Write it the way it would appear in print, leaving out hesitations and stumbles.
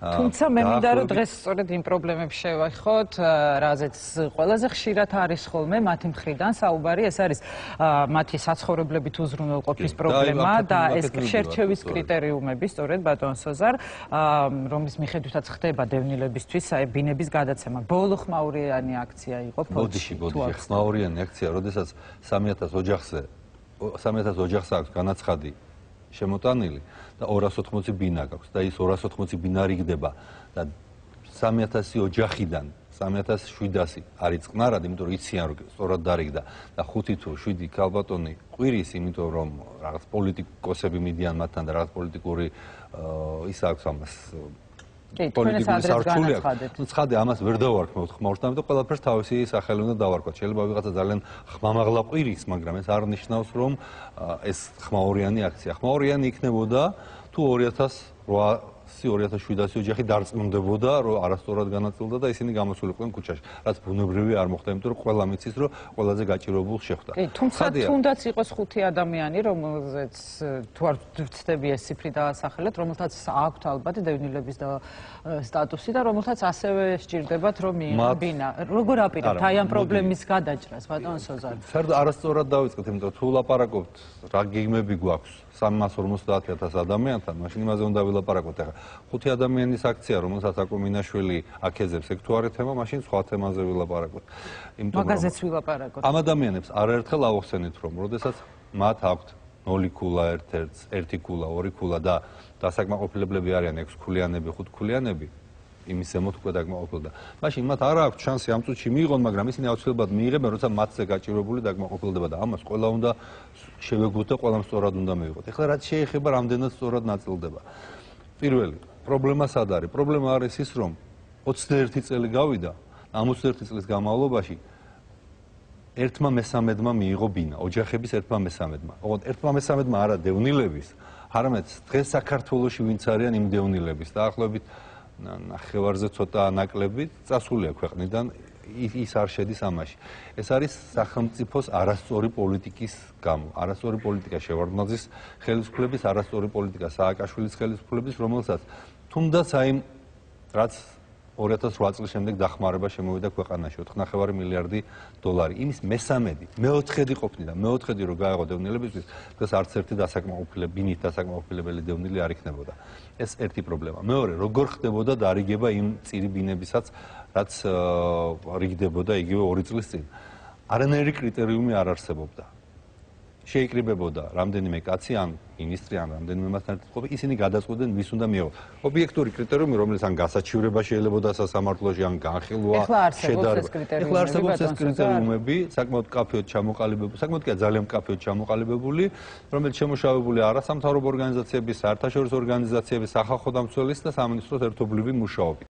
თუმცა მე მინდა რომ დღეს სწორედ იმ პრობლემებს შევახოთ, რაზეც ყველაზე ხშირად არის ხოლმე მათი მხრიდან საუბარი, ეს არის მათი საცხოვრებლებით უზრუნველყოფის პრობლემა და ეს შერჩევის კრიტერიუმები, სწორედ ბატონ სოზარ, რომლის მიხედვითაც ხდება დევნილებისთვის ბინების გადაცემა. ბოლო ხმაურიანი აქცია იყო ბოდიში, ხმაურიანი აქცია, როდესაც 3000 ოჯახს აქვს განაცხადი შემოტანილი და 280 ბინა გაქვს და ის 280 ბინა რიგდება და 3000 ოჯახიდან 3700 არის წყნარად, იმიტომ რომ იციან რომ სწორად დარიგდა და 5 თუ 7 ქალბატონი ყვირის, იმიტომ რომ რაღაც პოლიტიკოსები მიდიან მათთან და რაღაც პოლიტიკური ის აქვს ამას პოლიტიკური სარჩული აქვს. ცხადე ამას ვერ დავარქმევთ ხმაურს, ამიტომ ყველაფერს თავისი სახელი უნდა დავარქვათ. შეიძლება ვიღაცა ძალიან ხმამაღლა ყვირის, მაგრამ ეს არ ნიშნავს რომ ეს ხმაურიანი აქცია. ხმაურიანი იქნებოდა თუ 2800-2700 ოჯახი დარწმუნდებოდა, რომ არასწორად განაწილდა და ისინი გამოსულიყვნენ ქუჩაში. რაც ბუნებრივი არ მოხდა, იმიტომ რომ ყველა მიცის, რომ ყველაზე გაჭირებულს შეხვდა. თუმცა თუნდაც იყოს 5 ადამიანი, რომელზეც თუ არ ვცდები ეს ციფრი დაასახელეთ, რომელთაც აქვთ ალბათ დევნილების სტატუსი და რომელთაც ასევე სჭირდებათ, რომ მიიღონ ბინა. როგორ აპირებთ აი ამ პრობლემის გადაჭრას, ბატონ სოზარ? საერთოდ არასწორად დავიწყეთ, იმიტომ რომ თუ ლაპარაკობთ, რა გეგმები გვაქვს 350,000 ადამიანთან, მაშინ იმაზე უნდა ვილაპარაკოთ. ახლა 5 ადამიანის აქცია, რომელსაც აკომინაშვილი აქეზებს, ეგ თუ არის თემა, მაშინ სხვა თემაზე ვილაპარაკოთ. მაგაზეც ვილაპარაკოთ. ამ ადამიანებს არაერთხელ ავახსენეთ, რომ როდესაც მათ აქვთ 0 ქულა, 1 ქულა, 2 ქულა და დასაკმაყოფილებლები არიან 6 ქულიანები, 5 ქულიანები, იმის ზემოთ უკვე დაკმაყოფილდა. მაშინ მათ არ აქვს შანსი ამ წუთში მიიღონ, მაგრამ ისინი აუცილებლად მიიღებენ, როცა მათზე გაჭირებული დაკმაყოფილდება და ამას ყველა უნდა შევეგოთ და ყველამ სწორად უნდა მივიღოთ. ეხლა რაც შეეხება რამდენად სწორად ნაწილდება. პირველი პრობლემა სად არის? პრობლემა არის ის, რომ 21 წელი გავიდა, ამ 21 წლის განმავლობაში 1/13 მიიღო ბინა, ოჯახების 1/13. ოღონდ 1/13 არა დევნილების, არამედ დღეს საქართველოში ვინც არიან იმ დევნილების, დაახლოებით ნახევარზე ცოტა ნაკლები წასულია ქვეყნიდან, ის არ შედის ამაში. ეს არის სახელმწიფოს არასწორი პოლიტიკის გამო. არასწორი პოლიტიკა შევარდნაძის ხელისუფლების, არასწორი პოლიტიკა სააკაშვილის ხელისუფლების, რომელსაც თუნდაც აი რაც 2008 წლის შემდეგ დახმარება შემოვიდა ქვეყანაში 4,5 მილიარდი დოლარი. იმის მესამედი, მეოთხედი ყოფნიდა, მეოთხედი რო გაეღო დევნილებისთვის, დღეს არც ერთი ბინით დასაკმაყოფილებელი დევნილი არ იქნებოდა. ეს ერთი პრობლემა. მეორე, როგორ ხდებოდა დარიგება იმ წირი ბინებისაც, რაც რიგდებოდა იგივე 2 წლის წინ. არანაირი კრიტერიუმი არ არსებობდა. შეიკრიბებოდა რამდენიმე კაცი ან მინისტრი ან რამდენიმე მასთან ერთად ყოფილი, ისინი გადაწყვეტდნენ ვის უნდა მიიღოს. ობიექტური კრიტერიუმი, რომელიც ან გასაჩივრება შეიძლებოდა სასამართლოში, ან განხილვა, შედარება. ეხლა არსებობს ეს კრიტერიუმები, საკმაოდ მკაფიოდ ჩამოყალიბებული, საკმაოდ კი ძალიან მკაფიოდ ჩამოყალიბებული, რომელიც შემუშავებული არასამთავრობო ორგანიზაციების, საერთაშორისო ორგანიზაციების, სახალხო დამცველის და სამინისტროს ერთობლივი მუშაობით.